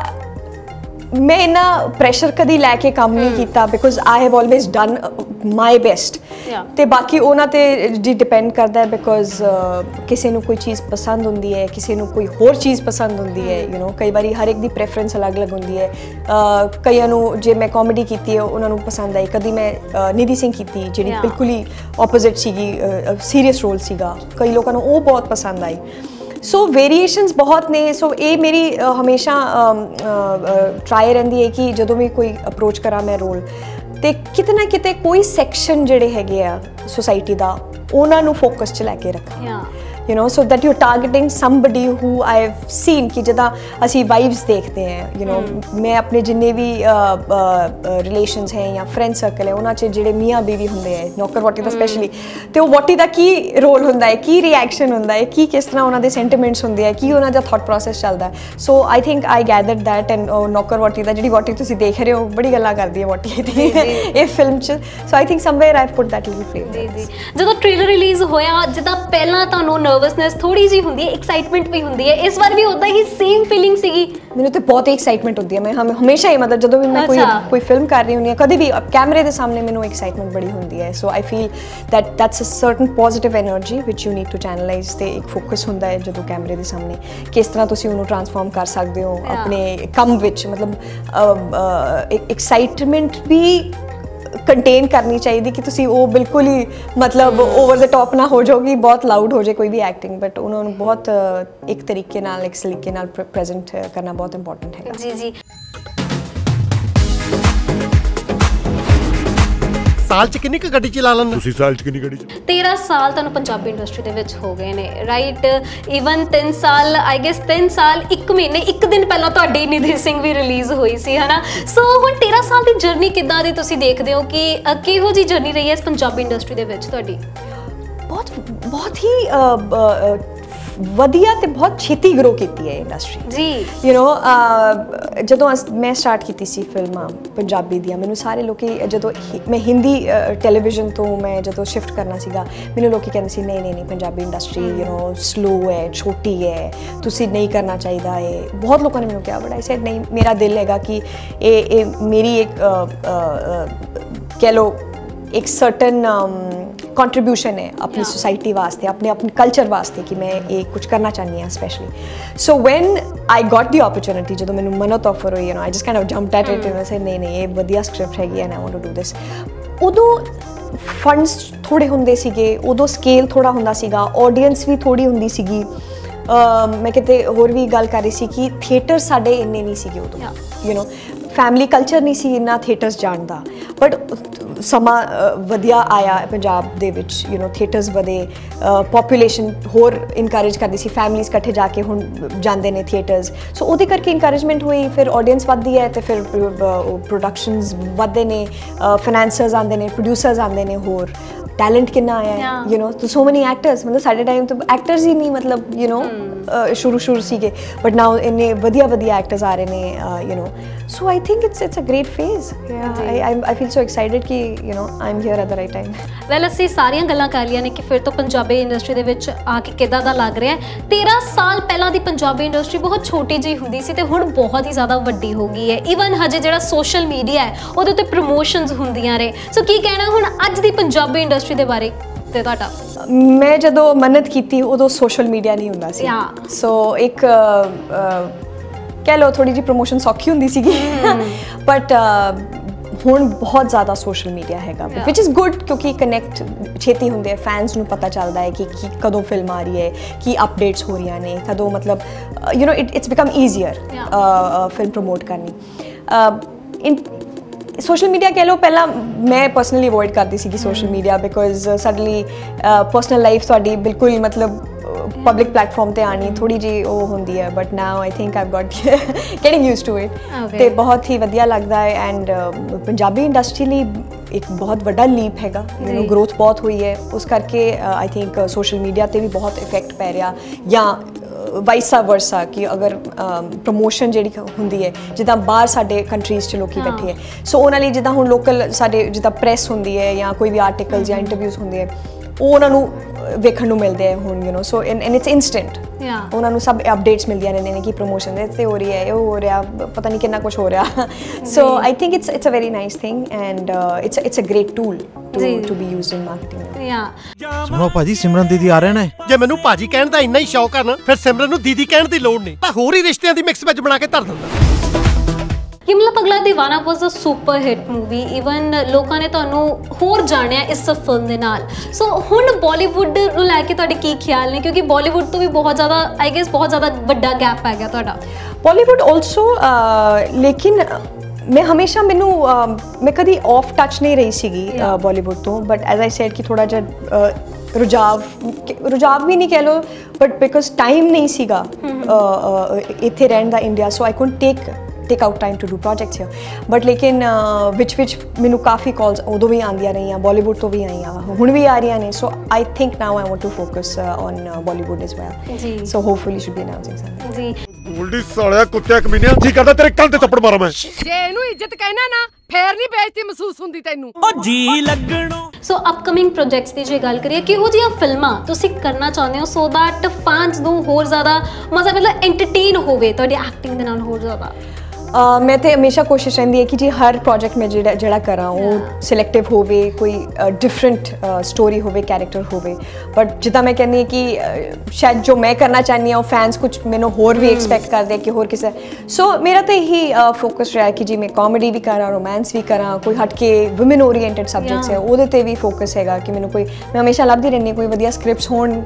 ਮੈਂ ਇੰਨਾ ਪ੍ਰੈਸ਼ਰ ਕਦੀ ਲੈ ਕੇ ਕੰਮ ਨਹੀਂ ਕੀਤਾ because I have always done my best. ਤੇ ਬਾਕੀ ਉਹਨਾਂ ਤੇ ਜੀ ਡਿਪੈਂਡ ਕਰਦਾ ਹੈ ਬਿਕੋਜ਼ ਕਿਸੇ ਨੂੰ ਕੋਈ ਚੀਜ਼ ਪਸੰਦ ਹੁੰਦੀ ਹੈ, ਕਿਸੇ ਨੂੰ ਕੋਈ ਹੋਰ ਚੀਜ਼ ਪਸੰਦ ਹੁੰਦੀ ਹੈ। ਯੂ ਨੋ ਕਈ ਵਾਰੀ ਹਰ ਇੱਕ ਦੀ ਪ੍ਰੈਫਰੈਂਸ ਅਲੱਗ-ਅਲੱਗ ਹੁੰਦੀ ਹੈ। ਕਈਆਂ ਨੂੰ ਜੇ ਮੈਂ ਕਾਮੇਡੀ ਕੀਤੀ ਹੈ ਉਹਨਾਂ ਨੂੰ ਪਸੰਦ ਆਈ, ਕਦੀ ਮੈਂ ਨਿਧੀ ਸਿੰਘ ਕੀਤੀ ਜਿਹੜੀ ਬਿਲਕੁਲ ਹੀ ਆਪੋਜ਼ਿਟ ਸੀਗੀ, ਸੀਰੀਅਸ ਰੋਲ ਸੀਗਾ, ਕਈ ਲੋਕਾਂ ਨੂੰ ਉਹ ਬਹੁਤ ਪਸੰਦ ਆਈ। ਸੋ ਵੇਰੀਏਸ਼ਨਸ ਬਹੁਤ ਨੇ। ਸੋ ਇਹ ਮੇਰੀ ਹਮੇਸ਼ਾ ਟਰਾਈ ਰਹਿੰਦੀ ਹੈ ਕਿ ਜਦੋਂ ਵੀ ਕੋਈ ਅਪਰੋਚ ਕਰਾਂ ਮੈਂ ਰੋਲ, ਤੇ ਕਿਤੇ ਨਾ ਕਿਤੇ ਕੋਈ ਸੈਕਸ਼ਨ ਜਿਹੜੇ ਹੈਗੇ ਆ ਸੋਸਾਇਟੀ ਦਾ ਉਹਨਾਂ ਨੂੰ ਫੋਕਸ 'ਚ ਲੈ ਕੇ ਰੱਖਾਂ। you know so that you're targeting somebody who I've seen कि जदा असी वाइब्स देखते हैं you know मैं अपने जिन्ने भी रिलेशंस हैं या फ्रेंड सर्कल है उन्हां च जिहड़े मियाँ बीवी हुंदे हैं नौकर वोटी दा स्पैशली ते ओह वोटी दा की रोल हुंदा है, की रिएक्शन हुंदा है, की किस तरह उन्हां दे सेंटिमेंट्स हुंदे हैं, की उन्हां दा थॉट प्रोसेस चलदा है। So I think I gathered that and Naukar Vahuti दा जिहड़ी वोटी तुसीं देख रहे हो बड़ी गल्लां करदी है वोटी दी इस फिल्म च। So I think somewhere I put that little flavour. जी जी जदों ट्रेलर रिलीज होया जिदा पहला तुहानूं नर्वसनेस थोड़ी जी हुंदी है, एक्साइटमेंट भी हुंदी है, इस बार भी उदा ही सेम फीलिंग सीगी? मैनूं तो बहुत ही एक्साइटमेंट होती है। मैं हम हमेशा ही मतलब जदों भी मैं कोई कोई फिल्म कर रही हुंदी हां कभी भी कैमरे दे सामने मैनूं एक्साइटमेंट बड़ी हुंदी है। So I feel that that's a certain positive energy which you need to channelise. ते एक फोकस हुंदा है जदों कैमरे दे सामने किस तरह तुसीं उहनूं ट्रांसफॉर्म कर सकदे हो अपने कम विच। मतलब एक्साइटमेंट भी कंटेन करनी चाहिए कि तुसी वो बिल्कुल ही मतलब ओवर द टॉप ना हो जाओगी, बहुत लाउड हो जाए कोई भी एक्टिंग, बट उन्होंने बहुत एक तरीके नाल एक सलीके नाल प्रेजेंट करना बहुत इंपॉर्टेंट है। जी जी साल च किन्नी गड्डी चला लैंदा ਤੁਸੀਂ ਸਾਲ ਚ ਕਿੰਨੀ ਗੱਡੀ ਚ? तेरह साल ਤੁਹਾਨੂੰ ਪੰਜਾਬੀ ਇੰਡਸਟਰੀ ਦੇ ਵਿੱਚ ਹੋ ਗਏ ਨੇ ਰਾਈਟ। ਈਵਨ ਤਿੰਨ ਸਾਲ ਆਈ ਗੈਸ ਤਿੰਨ ਸਾਲ ਇੱਕ ਮਹੀਨੇ ਇੱਕ ਦਿਨ ਪਹਿਲਾਂ ਤੁਹਾਡੀ ਨਿਧੀ ਸਿੰਘ ਵੀ ਰਿਲੀਜ਼ ਹੋਈ ਸੀ ਹਨਾ। ਸੋ ਹੁਣ तेरह ਸਾਲ ਦੀ ਜਰਨੀ ਕਿੱਦਾਂ ਦੀ ਤੁਸੀਂ ਦੇਖਦੇ ਹੋ ਕਿ ਕਿਹੋ ਜੀ ਜਰਨੀ ਰਹੀ ਹੈ ਇਸ ਪੰਜਾਬੀ ਇੰਡਸਟਰੀ ਦੇ ਵਿੱਚ ਤੁਹਾਡੀ? ਬਹੁਤ ਬਹੁਤ ਹੀ ਵਧੀਆ ਤੇ ਬਹੁਤ ਛੇਤੀ ਗਰੋ ਕੀਤੀ ਹੈ ਇੰਡਸਟਰੀ ਜੀ। ਯੂ نو ਜਦੋਂ ਮੈਂ ਸਟਾਰਟ ਕੀਤੀ ਸੀ ਫਿਲਮਾਂ ਪੰਜਾਬੀ ਦੀਆਂ, ਮੈਨੂੰ ਸਾਰੇ ਲੋਕੀ ਜਦੋਂ ਮੈਂ ਹਿੰਦੀ ਟੈਲੀਵਿਜ਼ਨ ਤੋਂ ਮੈਂ ਜਦੋਂ ਸ਼ਿਫਟ ਕਰਨਾ ਸੀਗਾ ਮੈਨੂੰ ਲੋਕੀ ਕਹਿੰਦੇ ਸੀ ਨਹੀਂ ਨਹੀਂ ਨਹੀਂ Punjabi industry you know slow ਹੈ, ਛੋਟੀ ਹੈ, ਤੁਸੀਂ ਨਹੀਂ ਕਰਨਾ ਚਾਹੀਦਾ ਹੈ। ਬਹੁਤ ਲੋਕਾਂ ਨੇ ਮੈਨੂੰ ਕਿਹਾ ਬਟ ਆਈ ਸੈਡ ਨਹੀਂ, ਮੇਰਾ ਦਿਲ ਹੈਗਾ ਕਿ ਇਹ ਇਹ ਮੇਰੀ ਇੱਕ ਕਹਿ ਲਓ एक सर्टन कंट्रीब्यूशन है अपनी सोसाइटी वास्ते, अपने अपने कल्चर वास्ते कि मैं ये कुछ करना चाहती हाँ specially. So when I got the opportunity जो मैंने मनत ऑफर हुई you know I just kind of jumped at it and say नहीं नहीं ये वधिया स्क्रिप्ट हैगी and I want to do this. उदों फंड्स थोड़े हुंदे सीगे, उदों स्केल थोड़ा हुंदा सीगा, ऑडियंस भी थोड़ी हुंदी सीगी। मैं किते होर भी गल कर रही सी कि थिएटर साडे इन्ने नहीं सीगे उदों यू नो फैमिली कल्चर नहीं सी इन्ना थिएटर्स जाण दा। बट समा वधिया आया पंजाब दे विच यू नो थिएटर्स वधे, पॉपूलेशन होर इनकरेज करदी सी, फैमिलीज इकट्ठे जाके हुण जांदे ने थिएटर्स। सो उहदे करके इनकरेजमेंट हुई, फिर ऑडियंस वधदी है ते फिर प्रोडक्शनस वधदे ने, फाइनेंसर्स आंदे ने, प्रोड्यूसर्स आंदे ने होर। टैलेंट कितना आया है, यू नो, तो सो मेनी एक्टर्स, मतलब साडे टाइम तो एक्टर्स ही नहीं, मतलब यू नो शुरू शुरू सीगे, बट नाउ इन्ने वधिया वधिया एक्टर्स आ रहे ने, you know, so I think it's it's a great phase. I I feel so excited कि you know I am here at the right time. Well ਅਸੀਂ ਸਾਰੀਆਂ ਗੱਲਾਂ ਕਰ ਲਈਆਂ ਨੇ ਕਿ ਫਿਰ ਤੋਂ ਪੰਜਾਬੀ ਇੰਡਸਟਰੀ ਦੇ ਵਿੱਚ ਆ ਕੇ ਕਿੱਦਾਂ ਦਾ ਲੱਗ ਰਿਹਾ ਹੈ। ਤੇਰਾਂ ਸਾਲ ਪਹਿਲਾਂ ਦੀ ਪੰਜਾਬੀ ਇੰਡਸਟਰੀ ਬਹੁਤ ਛੋਟੀ ਜਿਹੀ ਹੁੰਦੀ ਸੀ ਤੇ ਹੁਣ ਬਹੁਤ ਹੀ ਜ਼ਿਆਦਾ ਵੱਡੀ ਹੋ ਗਈ ਹੈ। ਈਵਨ ਹਜੇ ਜਿਹੜਾ ਸੋਸ਼ਲ ਮੀਡੀਆ ਹੈ ਉਹਦੇ ਉੱਤੇ ਪ੍ਰਮੋਸ਼ਨਸ ਹੁੰਦੀਆਂ ਨੇ। ਸੋ ਕੀ ਕਹਿਣਾ ਹੁਣ ਅੱਜ ਦੀ ਪੰਜਾਬੀ ਇੰਡਸਟਰੀ ਦੇ ਬਾਰੇ ਤੇ ਤੁਹਾਡਾ? ਮੈਂ ਜਦੋਂ ਮੰਨਤ ਕੀਤੀ ਉਦੋਂ ਸੋਸ਼ਲ ਮੀਡੀਆ ਨਹੀਂ ਹੁੰਦਾ ਸੀ, ਸੋ ਇੱਕ ਕਹਿ ਲਓ ਥੋੜੀ ਜਿਹੀ ਪ੍ਰਮੋਸ਼ਨ ਸੌਖੀ ਹੁੰਦੀ ਸੀਗੀ, ਬਟ ਹੁਣ ਬਹੁਤ ਜ਼ਿਆਦਾ ਸੋਸ਼ਲ ਮੀਡੀਆ ਹੈਗਾ, ਵਿਚ ਇਜ਼ ਗੁੱਡ ਕਿਉਂਕਿ ਕਨੈਕਟ ਛੇਤੀ ਹੁੰਦੇ ਆ, ਫੈਨਸ ਨੂੰ ਪਤਾ ਚੱਲਦਾ ਹੈ ਕਿ ਕੀ ਕਦੋਂ ਫਿਲਮ ਆ ਰਹੀ ਹੈ, ਕੀ ਅਪਡੇਟਸ ਹੋ ਰਹੀਆਂ ਨੇ, ਕਦੋਂ, ਮਤਲਬ you know it it's become easier film promote ਕਰਨੀ। ਇਨ ਸੋਸ਼ਲ ਮੀਡੀਆ ਕਹਿ ਲਓ, ਪਹਿਲਾਂ ਮੈਂ ਪਰਸਨਲੀ ਅਵੋਇਡ ਕਰਦੀ ਸੀਗੀ social media, because suddenly personal life ਤੁਹਾਡੀ ਬਿਲਕੁਲ ਮਤਲਬ ਪਬਲਿਕ ਪਲੇਟਫਾਰਮ ਤੇ ਆਣੀ ਥੋੜੀ ਜਿਹੀ ਉਹ ਹੁੰਦੀ ਹੈ, but now I think I've got getting used to it, ਤੇ ਬਹੁਤ ਹੀ ਵਧੀਆ ਲੱਗਦਾ ਹੈ। ਐਂਡ ਪੰਜਾਬੀ ਇੰਡਸਟਰੀ ਲਈ ਇੱਕ ਬਹੁਤ ਵੱਡਾ ਲੀਪ ਹੈਗਾ, ਮੈਨੂੰ ਗਰੋਥ ਬਹੁਤ ਹੋਈ ਹੈ, ਉਸ ਕਰਕੇ ਆਈ ਥਿੰਕ ਸੋਸ਼ਲ ਮੀਡੀਆ ਤੇ ਵੀ ਬਹੁਤ ਇਫੈਕਟ ਪੈ ਰਿਹਾ, ਜਾਂ ਵਾਈਸਾ ਵਰਸਾ ਕਿ ਅਗਰ ਪ੍ਰਮੋਸ਼ਨ ਜਿਹੜੀ ਹੁੰਦੀ ਹੈ, ਜਿੱਦਾਂ ਬਾਹਰ ਸਾਡੇ ਕੰਟਰੀਜ਼ 'ਚ ਲੋਕੀ ਬੈਠੇ ਹੈ, ਸੋ ਉਹਨਾਂ ਲਈ ਜਿੱਦਾਂ ਹੁਣ ਲੋਕਲ ਸਾਡੇ ਜਿੱਦਾਂ ਪ੍ਰੈਸ ਹੁੰਦੀ ਹੈ ਜਾਂ ਕੋਈ ਵੀ ਆਰਟੀਕਲ ਜਾਂ ਇੰਟਰਵਿਊਜ਼ ਹੁੰਦੇ ਹੈ, ਉਹ ਉਹਨਾਂ ਨੂੰ ਵੇਖਣ ਨੂੰ ਮਿਲਦੇ ਆ ਹੁਣ, you know, so and it's instant, ਉਹਨਾਂ ਨੂੰ ਸਭ ਅਪਡੇਟਸ ਮਿਲਦੀਆਂ ਰਹਿੰਦੀਆਂ ਨੇ ਕਿ ਪ੍ਰਮੋਸ਼ਨ ਦੇ ਤੇ ਹੋ ਰਹੀ ਹੈ, ਇਹ ਹੋ ਰਿਹਾ, ਪਤਾ ਨਹੀਂ ਕਿੰਨਾ ਕੁਛ ਹੋ ਰਿਹਾ, so I think it's it's a very nice thing and it's it's a great tool to to be used in marketing. ਯਾ ਸੁਣੋ ਭਾਜੀ, ਸਿਮਰਨ ਦੀਦੀ ਆ ਰਹੇ ਨੇ। ਜੇ ਮੈਨੂੰ ਭਾਜੀ ਕਹਿਣ ਦਾ ਇੰਨਾ ਹੀ ਸ਼ੌਕ ਆ ਨਾ, ਫਿਰ ਸਿਮਰਨ ਨੂੰ ਦੀਦੀ ਕਹਿਣ ਦੀ ਲੋੜ ਨਹੀਂ, ਤਾਂ ਹੋਰ ਹੀ ਰਿਸ਼ਤਿਆਂ ਦੀ ਮਿਕਸ ਵਿੱਚ ਬਣਾ ਕੇ ਧਰ ਦਿੰਦਾ। Yamla Pagla Deewana was a super hit movie, even ਲੋਕਾਂ ਨੇ ਤੁਹਾਨੂੰ ਹੋਰ ਜਾਣਿਆ ਇਸ ਫਿਲਮ ਦੇ ਨਾਲ। ਸੋ ਹੁਣ ਬਾਲੀਵੁੱਡ ਨੂੰ ਲੈ ਕੇ ਤੁਹਾਡੇ ਕੀ ਖਿਆਲ ਨੇ, ਕਿਉਂਕਿ ਬਾਲੀਵੁੱਡ ਤੋਂ ਵੀ ਬਹੁਤ ਜ਼ਿਆਦਾ ਆਈ ਗੈਸ ਬਹੁਤ ਜ਼ਿਆਦਾ ਵੱਡਾ ਗੈਪ ਪੈ ਗਿਆ ਤੁਹਾਡਾ। ਬਾਲੀਵੁੱਡ ਆਲਸੋ, ਲੇਕਿਨ ਮੈਂ ਹਮੇਸ਼ਾ ਮੈਨੂੰ ਮੈਂ ਕਦੀ ਆਫ ਟੱਚ ਨਹੀਂ ਰਹੀ ਸੀਗੀ ਬਾਲੀਵੁੱਡ ਤੋਂ, ਬਟ ਐਜ਼ ਆਈ ਸੈਡ ਕਿ ਥੋੜਾ ਜਿਹਾ ਰੁਝਾਵ ਰੁਝਾਵ ਵੀ ਨਹੀਂ ਕਹਿ ਲਓ, ਬਟ ਬਿਕੋਜ਼ ਟਾਈਮ ਨਹੀਂ ਸੀਗਾ ਇੱਥੇ ਰਹਿਣ ਦਾ India, so I couldn't take take out time to do projects here, but lekin uh, which which ਮੈਨੂੰ ਕਾਫੀ calls ਉਦੋਂ ਵੀ ਆਉਂਦੀਆਂ ਰਹੀਆਂ, Bollywood ਤੋਂ ਵੀ ਆਈਆਂ, ਹੁਣ ਵੀ ਆ ਰਹੀਆਂ ਨੇ, so I think now I want to focus uh, on uh, Bollywood as well, ਜੀ, so hopefully should be announcing something। ਜੀ ਉਲਟੀ ਸਾਲਿਆ ਕੁੱਤਿਆ ਕਮੀਨਿਆ, ਜੀ ਕਰਦਾ ਤੇਰੇ ਕੰਨ ਤੇ ਥੱਪੜ ਮਾਰਾਂ ਮੈਂ। ਜੇ ਇਹਨੂੰ ਇੱਜ਼ਤ ਕਹਿਣਾ ਨਾ, ਫੇਰ ਨਹੀਂ ਬੇਇੱਜ਼ਤੀ ਮਹਿਸੂਸ ਹੁੰਦੀ ਤੈਨੂੰ, ਉਹ ਜੀ ਲੱਗਣੋਂ। ਸੋ ਅਪਕਮਿੰਗ ਪ੍ਰੋਜੈਕਟਸ ਦੀ ਜੇ ਗੱਲ ਕਰੀਏ, ਕਿਹੋ ਜਿਹੀਆਂ ਫਿਲਮਾਂ ਤੁਸੀਂ ਕਰਨਾ ਚਾਹੁੰਦੇ ਹੋ ਸੋ ਦੈਟ ਫੈਨਸ ਨੂੰ ਹੋਰ ਜ਼ਿਆਦਾ ਮਜ਼ਾ, ਮਤਲਬ ਐਂਟਰਟੇਨ ਹੋਵੇ ਤੁਹਾਡੀ ਐਕਟਿੰਗ ਦੇ ਨਾਲ ਹੋਰ ਜ਼ਿਆਦਾ? Uh, ਮੈਂ ਤੇ ਹਮੇਸ਼ਾ ਕੋਸ਼ਿਸ਼ ਰਹਿੰਦੀ ਹੈ ਕਿ ਜੀ ਹਰ ਪ੍ਰੋਜੈਕਟ ਮੈਂ ਜਿਹੜਾ ਜਿਹੜਾ ਕਰਾਂ ਉਹ ਸਿਲੈਕਟਿਵ ਹੋਵੇ, ਕੋਈ ਡਿਫਰੈਂਟ ਸਟੋਰੀ ਹੋਵੇ, ਕੈਰੈਕਟਰ ਹੋਵੇ, ਬਟ ਜਿੱਦਾਂ ਮੈਂ ਕਹਿੰਦੀ ਹਾਂ ਕਿ ਸ਼ਾਇਦ ਜੋ ਮੈਂ ਕਰਨਾ ਚਾਹੁੰਦੀ ਹਾਂ ਉਹ ਫੈਨਸ ਕੁਝ ਮੈਨੂੰ ਹੋਰ ਵੀ ਐਕਸਪੈਕਟ ਕਰਦੇ ਆ ਕਿ ਹੋਰ ਕਿਸੇ, ਸੋ ਮੇਰਾ ਤਾਂ ਇਹੀ ਫੋਕਸ ਰਿਹਾ ਕਿ ਜੀ ਮੈਂ ਕਾਮੇਡੀ ਵੀ ਕਰਾਂ, ਰੋਮਾਂਸ ਵੀ ਕਰਾਂ, ਕੋਈ ਹਟ ਕੇ ਵੂਮਨ ਓਰੀਐਂਟਡ ਸਬਜੈਕਟਸ ਹੈ ਉਹਦੇ 'ਤੇ ਵੀ ਫੋਕਸ ਹੈਗਾ ਕਿ ਮੈਨੂੰ ਕੋਈ, ਮੈਂ ਹਮੇਸ਼ਾ ਲੱਭਦੀ ਰਹਿੰਦੀ ਕੋਈ ਵਧੀਆ ਸਕ੍ਰਿਪਟਸ ਹੋਣ,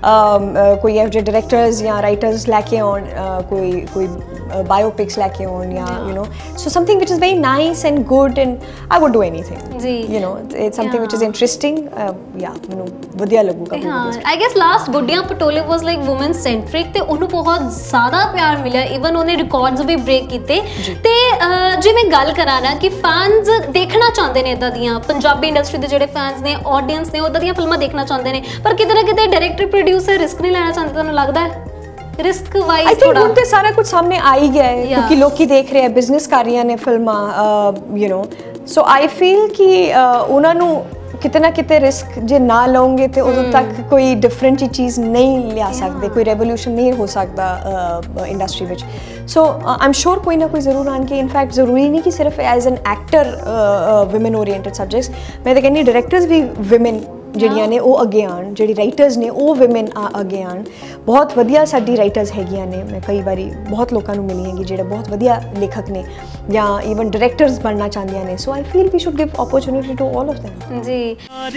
ਕੋਈ ਇਹੋ ਜਿਹੇ ਡਾਇਰੈਕਟਰਸ ਜਾਂ ਰਾਈਟਰਸ ਲੈ ਕੇ ਆਉਣ, ਕੋਈ ਕੋਈ ਬਾਇਓਪਿਕਸ ਲੈ ਕੇ ਆਉਣ, ਜਾਂ you know, so something which is very nice and good, and I would do anything, you know, it's something yeah. which is interesting, uh, yeah, ਮੈਨੂੰ ਵਧੀਆ ਲੱਗੂਗਾ। ਹਾਂ, I guess last ਗੁੱਡੀਆਂ ਪਟੋਲੇ was like women centric ਤੇ ਉਹਨੂੰ ਬਹੁਤ ਜ਼ਿਆਦਾ ਪਿਆਰ ਮਿਲਿਆ, ਈਵਨ ਉਹਨੇ ਰਿਕਾਰਡਸ ਵੀ ਬ੍ਰੇਕ ਕੀਤੇ, ਤੇ ਜੇ ਮੈਂ ਗੱਲ ਕਰਾਂ ਨਾ ਕਿ ਫੈਨਸ ਦੇਖਣਾ ਚਾਹੁੰਦੇ ਨੇ ਇੱਦਾਂ ਦੀਆਂ, ਪੰਜਾਬੀ ਇੰਡਸਟਰੀ ਦੇ ਜਿਹੜੇ ਫੈਨਸ ਨੇ, ਆਡੀਅנס ਨੇ, ਉੱਦਾਂ ਦੀਆਂ ਫਿਲਮਾਂ ਦੇਖਣਾ ਚਾਹੁੰਦੇ ਨੇ, ਪਰ ਕਿਤੇ ਨਾ ਕਿਤੇ ਡਾਇਰੈਕਟਰ ਪ੍ਰੋਡਿਊਸਰ ਰਿਸਕ ਨਹੀਂ ਲੈਣਾ ਚਾਹੁੰਦੇ, ਤੁਹਾਨੂੰ ਲੱਗਦਾ ਹੈ? ਰਿਸਕ ਵਾਈਜ਼ ਆਈ ਥਿੰਕ ਹੁਣ ਤੇ ਸਾਰਾ ਕੁਝ ਸਾਹਮਣੇ ਆ ਹੀ ਗਿਆ ਹੈ, ਕਿਉਂਕਿ ਲੋਕੀ ਦੇਖ ਰਹੇ ਆ, ਬਿਜ਼ਨਸ ਕਰ ਰਹੀਆਂ ਨੇ ਫਿਲਮਾਂ, you know, so I feel ਕਿ ਉਹਨਾਂ ਨੂੰ ਕਿਤੇ ਨਾ ਕਿਤੇ ਰਿਸਕ ਜੇ ਨਾ ਲਓਗੇ ਤੇ ਉਦੋਂ ਤੱਕ ਕੋਈ ਡਿਫਰੈਂਟ ਚੀਜ਼ ਨਹੀਂ ਲਿਆ ਸਕਦੇ, ਕੋਈ ਰੈਵੋਲੂਸ਼ਨ ਨਹੀਂ ਹੋ ਸਕਦਾ ਇੰਡਸਟਰੀ ਵਿੱਚ, ਸੋ ਆਈ ਐਮ ਸ਼ੋਰ ਕੋਈ ਨਾ ਕੋਈ ਜ਼ਰੂਰ ਆਉਣਗੇ। ਇਨਫੈਕਟ ਜ਼ਰੂਰੀ ਨਹੀਂ ਕਿ ਸਿਰਫ as an actor woman oriented subjects, ਮੈਂ ਤਾਂ ਕਹਿੰਦੀ ਡਾਇਰੈਕਟਰਸ ਵੀ ਵੂਮਨ ਜਿਹੜੀਆਂ ਨੇ ਉਹ ਅੱਗੇ ਆਉਣ, ਜਿਹੜੀ ਰਾਈਟਰਸ ਨੇ ਉਹ ਵੂਮਨ ਅੱਗੇ ਆਉਣ, ਬਹੁਤ ਵਧੀਆ ਸਾਡੀ ਰਾਈਟਰਸ ਹੈਗੀਆਂ ਨੇ, ਮੈਂ ਕਈ ਵਾਰੀ ਬਹੁਤ ਲੋਕਾਂ ਨੂੰ ਮਿਲੀ ਹੈਗੀ ਜਿਹੜੇ ਬਹੁਤ ਵਧੀਆ ਲੇਖਕ ਨੇ ਜਾਂ ਈਵਨ ਡਾਇਰੈਕਟਰਸ ਬਣਨਾ ਚਾਹੁੰਦੀਆਂ ਨੇ, so I feel we should give opportunity to all of them। ਜੀ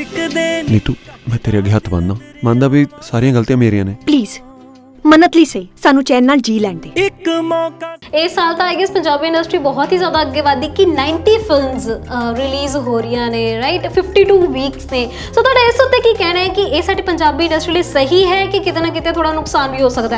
ਨੀਤੂ, ਮੈਂ ਤੇਰੇ ਅੱਗੇ ਹੱਥ ਬੰਨ੍ਹਦਾ, ਮੰਨਦਾ ਵੀ ਸਾਰੀਆਂ ਗਲਤੀਆਂ ਮੇਰੀਆਂ ਨੇ, ਪਲੀਜ਼ ਮੰਨਤ ਲਈ ਸਹੀ ਸਾਨੂੰ ਚੈਨ ਨਾਲ ਜੀ ਲੈਣ ਦੇ ਇੱਕ ਮੌਕਾ। ਇਸ ਸਾਲ ਤਾਂ ਆਈ ਗੈਸ ਪੰਜਾਬੀ ਇੰਡਸਟਰੀ ਬਹੁਤ ਹੀ ਜ਼ਿਆਦਾ ਅੱਗੇ ਵਧੀ ਕਿ ਨਾਈਨਟੀ ਫਿਲਮਸ ਰਿਲੀਜ਼ ਹੋ ਰਹੀਆਂ ਨੇ, ਰਾਈਟ, ਫਿਫਟੀ ਟੂ ਵੀਕਸ ਨੇ, ਸੋ ਤੁਹਾਡਾ ਇਸ ਉੱਤੇ ਕੀ ਕਹਿਣਾ ਹੈ ਕਿ ਇਹ ਸਾਡੀ ਪੰਜਾਬੀ ਇੰਡਸਟਰੀ ਲਈ ਸਹੀ ਹੈ ਕਿ ਕਿਤੇ ਨਾ ਕਿਤੇ ਥੋੜਾ ਨੁਕਸਾਨ ਵੀ ਹੋ ਸਕਦਾ ਹੈ?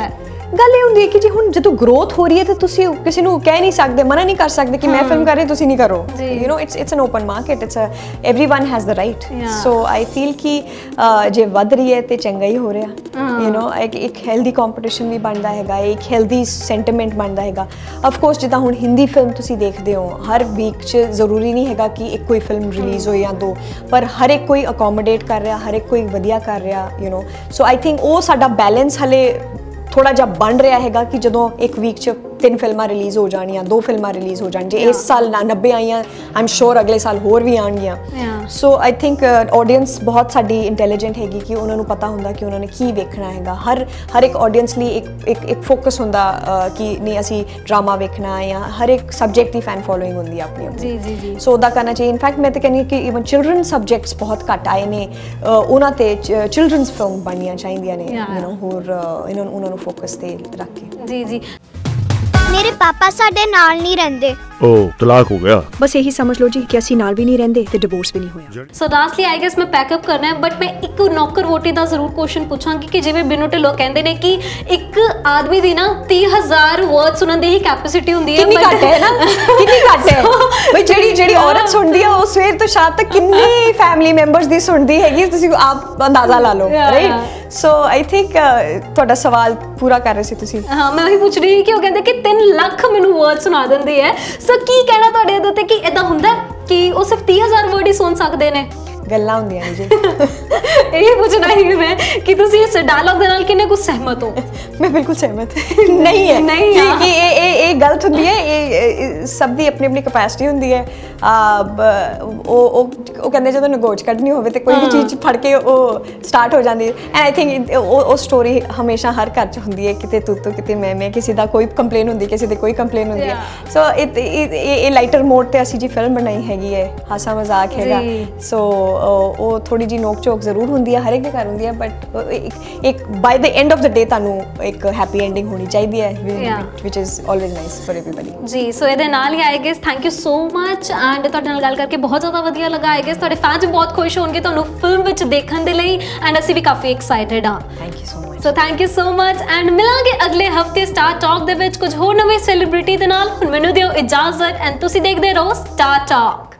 ਗੱਲ ਇਹ ਹੁੰਦੀ ਹੈ ਕਿ ਜੀ ਹੁਣ ਜਦੋਂ ਗਰੋਥ ਹੋ ਰਹੀ ਹੈ ਤਾਂ ਤੁਸੀਂ ਕਿਸੇ ਨੂੰ ਕਹਿ ਨਹੀਂ ਸਕਦੇ, ਮਨਾ ਨਹੀਂ ਕਰ ਸਕਦੇ ਕਿ ਮੈਂ ਫਿਲਮ ਕਰ ਰਹੀ ਤੁਸੀਂ ਨਹੀਂ ਕਰੋ। You know it's it's an open market, it's a everyone has the right. So I feel ਕਿ ਜੇ ਵੱਧ ਰਹੀ ਹੈ ਤੇ ਚੰਗਾ ਹੀ ਹੋ ਰਿਹਾ। ਯੂ نو ਇੱਕ ਇੱਕ ਹੈਲਦੀ ਕੰਪੀਟੀਸ਼ਨ ਵੀ ਬਣਦਾ ਹੈਗਾ, ਇੱਕ ਹੈਲਦੀ ਸੈਂਟੀਮੈਂਟ ਬਣਦਾ ਹੈਗਾ। ਆਫ ਕੋਰਸ ਜਿੱਦਾਂ ਹੁਣ ਹਿੰਦੀ ਫਿਲਮ ਤੁਸੀਂ ਦੇਖਦੇ ਹੋ ਹਰ ਵੀਕ 'ਚ ਜ਼ਰੂਰੀ ਨਹੀਂ ਹੈਗਾ ਕਿ ਇੱਕ ਕੋਈ ਫਿਲਮ ਰਿਲੀਜ਼ ਹੋਈ ਜਾਂ ਦੋ, ਪਰ ਹਰ ਇੱਕ ਕੋਈ ਅਕੋਮੋਡੇਟ ਕਰ ਰਿਹਾ, ਹਰ ਇੱਕ ਕੋਈ ਵਧੀਆ ਕਰ ਰਿਹਾ। You know so I think ਉਹ ਸਾਡਾ ਬੈਲੈਂਸ ਹਲੇ ਥੋੜਾ ਜਿਹਾ ਬਣ ਰਿਹਾ ਹੈਗਾ ਕਿ ਜਦੋਂ ਇੱਕ ਵੀਕ 'ਚ ਤਿੰਨ ਫਿਲਮਾਂ ਰਿਲੀਜ਼ ਹੋ ਜਾਣੀਆਂ, ਦੋ ਫਿਲਮਾਂ ਰਿਲੀਜ਼ ਹੋ ਜਾਣ। ਜੇ ਇਸ ਸਾਲ ਨੱਬੇ ਆਈਆਂ ਆਈ ਐਮ ਸ਼ੋਰ ਅਗਲੇ ਸਾਲ ਹੋਰ ਵੀ ਆਉਣਗੀਆਂ। ਸੋ ਆਈ ਥਿੰਕ ਆਡੀਅנס ਬਹੁਤ ਸਾਡੀ ਇੰਟੈਲੀਜੈਂਟ ਹੈਗੀ ਕਿ ਉਹਨਾਂ ਨੂੰ ਪਤਾ ਹੁੰਦਾ ਕਿ ਉਹਨਾਂ ਨੇ ਕੀ ਵੇਖਣਾ ਹੈਗਾ। ਹਰ ਹਰ ਇੱਕ ਆਡੀਅנס ਲਈ ਇੱਕ ਇੱਕ ਇੱਕ ਫੋਕਸ ਹੁੰਦਾ ਕਿ ਨਹੀਂ ਅਸੀਂ ਡਰਾਮਾ ਵੇਖਣਾ ਜਾਂ ਹਰ ਇੱਕ ਸਬਜੈਕਟ ਦੀ ਫੈਨ ਫੋਲੋਇੰਗ ਹੁੰਦੀ ਆਪਣੀ ਆਪਣੀ। ਜੀ ਜੀ ਜੀ ਸੋ ਉਹਦਾ ਕਰਨਾ ਚਾਹੀਏ। ਇਨਫੈਕਟ ਮੈਂ ਤਾਂ ਕਹਿੰਦੀ ਕਿ ਈਵਨ ਚਿਲਡਰਨ ਸਬਜੈਕਟਸ ਬਹੁਤ ਘੱਟ ਆਏ ਨੇ, ਉਹਨਾਂ 'ਤੇ ਚਿਲਡਰਨਸ ਫਿਲਮ ਬਣਨੀਆਂ ਚਾਹੀਦੀਆਂ ਨੇ। ਯੂ نو ਹੋਰ ਇਹਨਾਂ ਨੂੰ ਉਹਨਾਂ ਨੂੰ ਫੋਕਸ 'ਤੇ ਰੱਖ ਕੇ। ਜੀ ਜੀ ਮੇਰੇ ਪਾਪਾ ਸਾਡੇ ਨਾਲ ਨਹੀਂ ਰਹਿੰਦੇ। ਓ ਤਲਾਕ ਹੋ ਗਿਆ। ਬਸ ਇਹੀ ਸਮਝ ਲਓ ਜੀ ਕਿ ਅਸੀਂ ਨਾਲ ਵੀ ਨਹੀਂ ਰਹਿੰਦੇ ਤੇ ਡਿਵੋਰਸ ਵੀ ਨਹੀਂ ਹੋਇਆ। ਸੋ ਲਾਸਟਲੀ ਆਈ ਗੈਸ ਮੈਂ ਪੈਕਅਪ ਕਰਨਾ ਹੈ, ਬਟ ਮੈਂ ਇੱਕ ਨੌਕਰ ਵੋਟੀ ਦਾ ਜ਼ਰੂਰ ਕੁਐਸਚਨ ਪੁੱਛਾਂਗੀ ਕਿ ਜਿਵੇਂ ਬਿਨੂ ਢਿੱਲੋਂ ਕਹਿੰਦੇ ਨੇ ਕਿ ਇੱਕ ਆਦਮੀ ਦੀ ਨਾ ਤੀਹ ਹਜ਼ਾਰ ਵਰਡ ਸੁਣਨ ਦੀ ਹੀ ਕੈਪੈਸਿਟੀ ਹੁੰਦੀ ਹੈ। ਕਿੰਨੀ ਘੱਟ ਹੈ ਨਾ, ਕਿੰਨੀ ਘੱਟ ਹੈ ਬਈ। ਜਿਹੜੀ ਜਿਹੜੀ ਔਰਤ ਸੁਣਦੀ ਹੈ ਉਹ ਸਵੇਰ ਤੋਂ ਸ਼ਾਮ ਤੱਕ ਕਿੰਨੀ ਫੈਮਿਲੀ ਮੈਂਬਰਸ ਦੀ ਸੁਣਦੀ ਹੈਗੀ, ਤੁਸੀਂ ਆਪ ਅੰਦਾਜ਼ਾ ਲਾ ਲਓ। ਰਾਈਟ। ਸੋ ਆਈ ਥਿੰਕ ਤੁਹਾਡਾ ਸਵਾਲ ਪੂਰਾ ਕਰ ਰਹੇ ਸੀ ਤੁਸੀਂ। ਹਾਂ ਮੈਂ ਉਹੀ ਪੁੱਛ ਰਹੀ ਕਿ ਉਹ ਕਹਿੰਦੇ ਕਿ ਤਿੰਨ ਲੱਖ ਮੈਨੂੰ ਵਰਡ ਸੁਣਾ ਦਿੰਦੀ ਹੈ। ਸੋ ਕੀ ਕਹਿਣਾ ਤੁਹਾਡੇ ਇਹਦੇ ਉੱਤੇ ਕਿ ਇਦਾਂ ਹੁੰਦਾ ਕਿ ਉਹ ਸਿਰਫ ਤੀਹ ਹਜ਼ਾਰ ਵਰਡ ਹੀ ਸੁਣ ਸਕਦੇ ਨੇ? ਗੱਲਾਂ ਹੁੰਦੀਆਂ ਨੇ ਜੀ। ਇਹ ਪੁੱਛਣਾ ਹੀ ਮੈਂ ਕਿ ਤੁਸੀਂ ਇਸ ਡਾਇਲੌਗ ਦੇ ਨਾਲ ਕਿੰਨੇ ਕੁ ਸਹਿਮਤ ਹੋ? ਮੈਂ ਬਿਲਕੁਲ ਸਹਿਮਤ ਨਹੀਂ ਹੈ। ਨਹੀਂ ਕਿ ਇਹ ਇਹ ਇਹ ਗਲਤ ਹੁੰਦੀ ਹੈ। ਇਹ ਸਭ ਦੀ ਆਪਣੀ ਆਪਣੀ ਕੈਪੈਸਿਟੀ ਹੁੰਦੀ ਹੈ। ਉਹ ਉਹ ਕਹਿੰਦੇ ਜਦੋਂ ਨਗੋਚ ਕੱਢਣੀ ਹੋਵੇ ਤੇ ਕੋਈ ਵੀ ਚੀਜ਼ ਫੜ ਕੇ ਉਹ ਸਟਾਰਟ ਹੋ ਜਾਂਦੀ ਹੈ। ਐਂਡ ਆਈ ਥਿੰਕ ਉਹ ਸਟੋਰੀ ਹਮੇਸ਼ਾ ਹਰ ਘਰ 'ਚ ਹੁੰਦੀ ਹੈ, ਕਿਤੇ ਤੂੰ ਤੂੰ ਕਿਤੇ ਮੈਂ ਮੈਂ, ਕਿਸੇ ਦਾ ਕੋਈ ਕੰਪਲੇਨ ਹੁੰਦੀ, ਕਿਸੇ ਦੀ ਕੋਈ ਕੰਪਲੇਨ ਹੁੰਦੀ ਹੈ। ਸੋ ਇਹ ਲਾਈਟਰ ਮੋਡ ਤੇ ਅਸੀਂ ਜੀ ਫਿਲਮ ਬਣਾਈ ਹੈਗੀ ਹੈ, ਹਾਸਾ ਮਜ਼ਾਕ ਹੈਗਾ। ਸੋ ਉਹ ਥੋੜੀ ਜੀ ਨੋਕ ਝੋਕ ਜ਼ਰੂਰ ਹੁੰਦੀ ਹੈ, ਹਰ ਇੱਕ ਦੇ ਘਰ ਹੁੰਦੀ ਹੈ, ਬਟ ਇੱਕ ਬਾਈ ਦ ਐਂਡ ਆਫ ਦ ਡੇ ਤੁਹਾਨੂੰ ਇੱਕ ਹੈਪੀ ਐਂਡਿੰਗ ਹੋਣੀ ਚਾਹੀਦੀ ਹੈ, which is always nice for everybody. ਜੀ ਸੋ ਇਹਦੇ ਨਾਲ ਹੀ I guess thank you so much and ਤੁਹਾਡੇ ਨਾਲ ਗੱਲ ਕਰਕੇ ਬਹੁਤ ਜ਼ਿਆਦਾ ਵਧੀਆ ਲੱਗਾ। ਆਈ ਗੈਸ ਤੁਹਾਡੇ ਫੈਨਸ ਬਹੁਤ ਖੁਸ਼ ਹੋਣਗੇ ਤੁਹਾਨੂੰ ਫਿਲਮ ਵਿੱਚ ਦੇਖਣ ਦੇ ਲਈ ਐਂਡ ਅਸੀਂ ਵੀ ਕਾਫੀ ਐਕਸਾਈਟਡ ਹਾਂ। Thank you so much. So thank you so much and ਮਿਲਾਂਗੇ ਅਗਲੇ ਹਫਤੇ ਸਟਾਰ ਟਾਕ ਦੇ ਵਿੱਚ ਕੁਝ ਹੋਰ ਨਵੇਂ ਸੈਲੀਬ੍ਰਿਟੀ ਦੇ ਨਾਲ। ਹੁਣ ਮੈਨੂੰ ਦਿਓ ਇਜਾਜ਼ਤ ਐਂਡ ਤੁਸੀਂ ਦੇਖਦੇ ਰਹੋ ਸਟਾਰ ਟਾਕ।